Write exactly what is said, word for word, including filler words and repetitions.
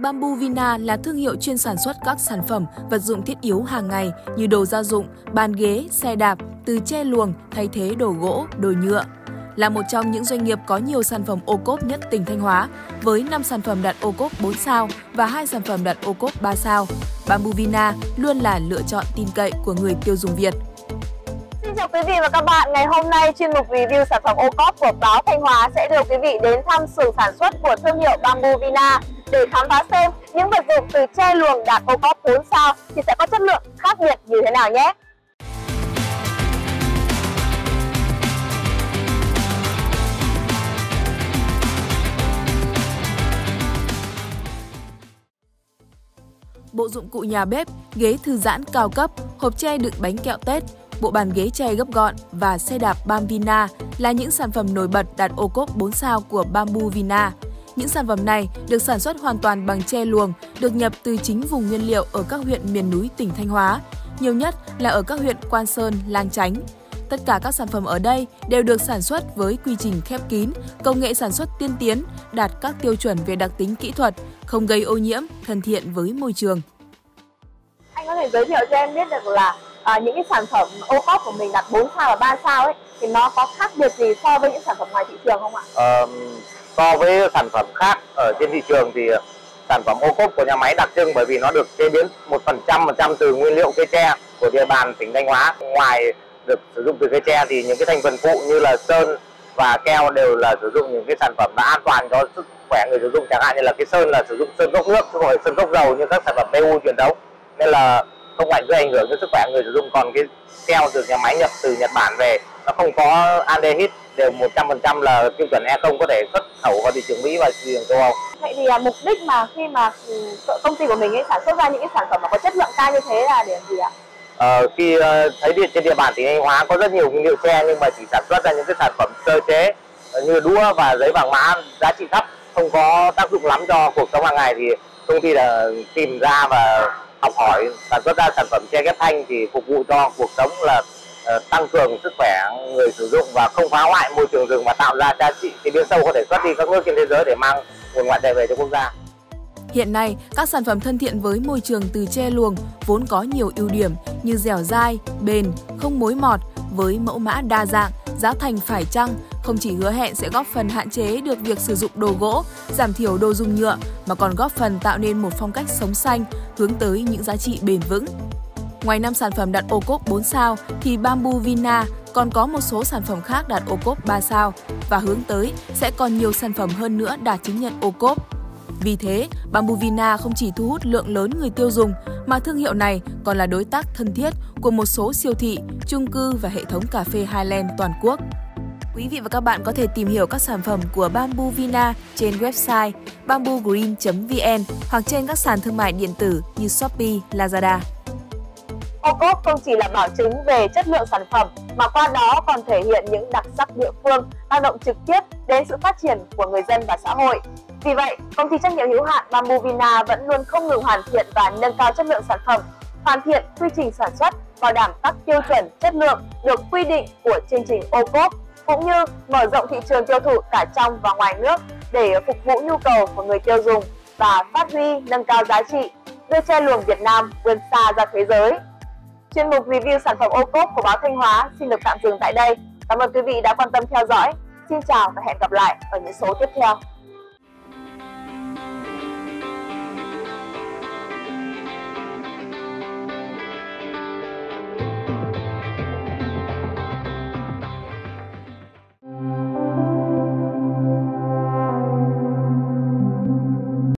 Bamboo Vina là thương hiệu chuyên sản xuất các sản phẩm vật dụng thiết yếu hàng ngày như đồ gia dụng, bàn ghế, xe đạp, từ tre luồng thay thế đồ gỗ, đồ nhựa. Là một trong những doanh nghiệp có nhiều sản phẩm ô cốp nhất tỉnh Thanh Hóa, với năm sản phẩm đạt ô cốp bốn sao và hai sản phẩm đạt ô cốp ba sao, Bamboo Vina luôn là lựa chọn tin cậy của người tiêu dùng Việt. Xin chào quý vị và các bạn, ngày hôm nay chuyên mục review sản phẩm ô cốp của báo Thanh Hóa sẽ đưa quý vị đến thăm xưởng sản xuất của thương hiệu Bamboo Vina để khám phá xem những vật dụng từ tre luồng đạt ô cốp bốn sao thì sẽ có chất lượng khác biệt như thế nào nhé. Bộ dụng cụ nhà bếp, ghế thư giãn cao cấp, hộp tre đựng bánh kẹo Tết, bộ bàn ghế tre gấp gọn và xe đạp Bamboo Vina là những sản phẩm nổi bật đạt ô cốp bốn sao của Bamboo Vina. Những sản phẩm này được sản xuất hoàn toàn bằng tre luồng, được nhập từ chính vùng nguyên liệu ở các huyện miền núi tỉnh Thanh Hóa, nhiều nhất là ở các huyện Quan Sơn, Lang Chánh. Tất cả các sản phẩm ở đây đều được sản xuất với quy trình khép kín, công nghệ sản xuất tiên tiến, đạt các tiêu chuẩn về đặc tính kỹ thuật, không gây ô nhiễm, thân thiện với môi trường. Anh có thể giới thiệu cho em biết được là à, những cái sản phẩm ô cốp của mình đạt bốn sao và ba sao ấy thì nó có khác biệt gì so với những sản phẩm ngoài thị trường không ạ? Ờ, so với sản phẩm khác ở trên thị trường thì sản phẩm ô cốp của nhà máy đặc trưng bởi vì nó được chế biến một trăm phần trăm từ nguyên liệu cây tre của địa bàn tỉnh Thanh Hóa. Ngoài được sử dụng từ cây tre thì những cái thành phần phụ như là sơn và keo đều là sử dụng những cái sản phẩm đã an toàn cho sức khỏe người sử dụng, chẳng hạn như là cái sơn là sử dụng sơn gốc nước chứ không phải sơn gốc dầu như các sản phẩm pê u truyền thống, nên là không phải gây ảnh hưởng đến sức khỏe người sử dụng. Còn cái keo từ nhà máy nhập từ Nhật Bản về nó không có aldehyde, đều một trăm phần trăm là tiêu chuẩn E không, có thể xuất khẩu vào thị trường Mỹ và thị trường châu Âu. Vậy thì à, mục đích mà khi mà công ty của mình ấy sản xuất ra những cái sản phẩm mà có chất lượng cao như thế là để làm gì ạ? Ờ, khi uh, thấy địa, trên địa bàn tỉnh Thanh Hóa có rất nhiều nguyên liệu tre nhưng mà chỉ sản xuất ra những cái sản phẩm sơ chế uh, như đũa và giấy vàng mã giá trị thấp, không có tác dụng lắm cho cuộc sống hàng ngày, thì công ty là tìm ra và học hỏi sản xuất ra sản phẩm tre ghép thanh thì phục vụ cho cuộc sống, là uh, tăng cường sức khỏe người sử dụng và không phá hoại môi trường rừng, và tạo ra giá trị chế biến sâu có thể xuất đi các nước trên thế giới để mang nguồn ngoại tệ về cho quốc gia. Hiện nay, các sản phẩm thân thiện với môi trường từ tre luồng vốn có nhiều ưu điểm như dẻo dai, bền, không mối mọt, với mẫu mã đa dạng, giá thành phải chăng, không chỉ hứa hẹn sẽ góp phần hạn chế được việc sử dụng đồ gỗ, giảm thiểu đồ dùng nhựa, mà còn góp phần tạo nên một phong cách sống xanh, hướng tới những giá trị bền vững. Ngoài năm sản phẩm đạt ô cốp bốn sao, thì Bamboo Vina còn có một số sản phẩm khác đạt ô cốp ba sao, và hướng tới sẽ còn nhiều sản phẩm hơn nữa đạt chứng nhận ô cốp. Vì thế, Bamboo Vina không chỉ thu hút lượng lớn người tiêu dùng, mà thương hiệu này còn là đối tác thân thiết của một số siêu thị, chung cư và hệ thống cà phê Highland toàn quốc. Quý vị và các bạn có thể tìm hiểu các sản phẩm của Bamboo Vina trên website bamboo green chấm vn hoặc trên các sàn thương mại điện tử như Shopee, Lazada. Ô cốp không chỉ là bảo chứng về chất lượng sản phẩm mà qua đó còn thể hiện những đặc sắc địa phương, tác động trực tiếp đến sự phát triển của người dân và xã hội. Vì vậy, công ty trách nhiệm hữu hạn Bamboo Vina vẫn luôn không ngừng hoàn thiện và nâng cao chất lượng sản phẩm, hoàn thiện quy trình sản xuất, bảo đảm các tiêu chuẩn chất lượng được quy định của chương trình ô cốp, cũng như mở rộng thị trường tiêu thụ cả trong và ngoài nước để phục vụ nhu cầu của người tiêu dùng và phát huy nâng cao giá trị, đưa tre luồng Việt Nam vươn xa ra thế giới. Chuyên mục review sản phẩm ô cốp của báo Thanh Hóa xin được tạm dừng tại đây. Cảm ơn quý vị đã quan tâm theo dõi. Xin chào và hẹn gặp lại ở những số tiếp theo.